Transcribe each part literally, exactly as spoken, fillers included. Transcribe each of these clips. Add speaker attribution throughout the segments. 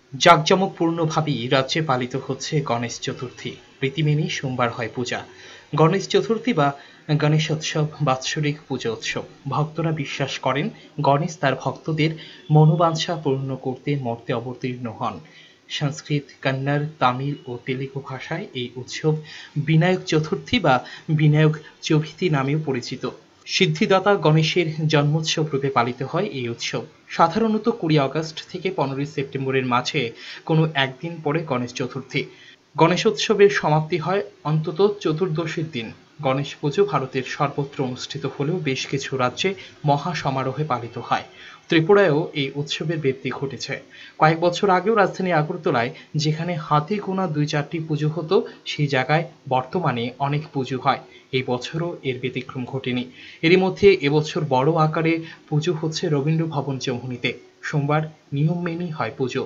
Speaker 1: জাঁকজমকপূর্ণভাবেই রাজ্যে পালিত হচ্ছে গণেশ চতুর্থী। রীতি মেনে সোমবার হয় পূজা। গণেশ চতুর্থী বা গণেশোৎসব বাৎসরিক পুজো উৎসব। ভক্তরা বিশ্বাস করেন গণেশ তার ভক্তদের মনোবাঞ্ছা পূর্ণ করতে মর্তে অবতীর্ণ হন। সংস্কৃত, কন্নড়, তামিল ও তেলুগু ভাষায় এই উৎসব বিনায়ক চতুর্থী বা বিনায়ক চৌথী নামেও পরিচিত। সিদ্ধিদাতা গণেশের জন্মোৎসব রূপে পালিত হয় এই উৎসব। সাধারণত কুড়ি আগস্ট থেকে পনেরোই সেপ্টেম্বরের মাঝে কোনো একদিন পরে গণেশ চতুর্থী। গণেশোৎসবের সমাপ্তি হয় অন্তত চতুর্দশীর দিন। গণেশ পুজো ভারতের সর্বত্র অনুষ্ঠিত হলেও বেশ কিছু রাজ্যে মহা সমারোহে পালিত হয়। ত্রিপুরায়ও এই উৎসবের ব্যাপ্তি ঘটেছে। কয়েক বছর আগেও রাজধানী আগরতলায় যেখানে হাতে গোনা দুই চারটি পুজো হতো, সেই জায়গায় বর্তমানে অনেক পুজো হয়। এই বছরও এর ব্যতিক্রম ঘটেনি। এরই মধ্যে এবছর বড় আকারে পুজো হচ্ছে রবীন্দ্র ভবন চৌমুহনীতে। সোমবার নিয়ম মেনেই হয় পুজো।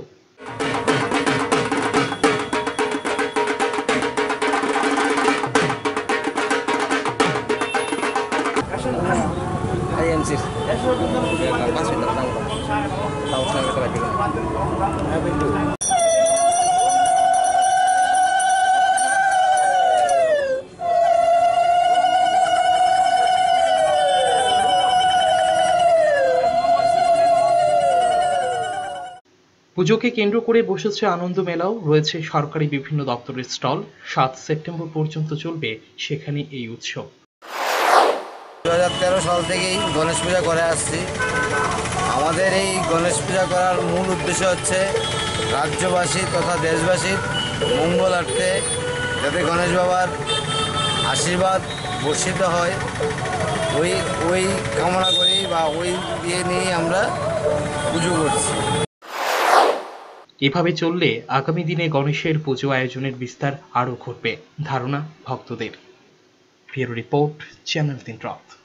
Speaker 1: পুজোকে কেন্দ্র করে বসেছে আনন্দ মেলাও, রয়েছে সরকারি বিভিন্ন দপ্তরের স্টল। সাত সেপ্টেম্বর পর্যন্ত চলবে সেখানে এই উৎসব।
Speaker 2: দু হাজার তেরো সাল থেকেই গণেশ পূজা করে আসছি। আমাদের এই গণেশ পূজা করার মূল উদ্দেশ্য হচ্ছে রাজ্যবাসী তথা দেশবাসীর মঙ্গলার্থে, যাতে গণেশ বাবার আশীর্বাদ বর্ষিত হয়, ওই ওই কামনা করি বা ওই ইয়ে নিয়েই আমরা পুজো করছি।
Speaker 1: এভাবে চললে আগামী দিনে গণেশের পুজো আয়োজনের বিস্তার আরও ঘটবে ধারণা ভক্তদের। ব্যুরো রিপোর্ট, চ্যানেল তিন রাত।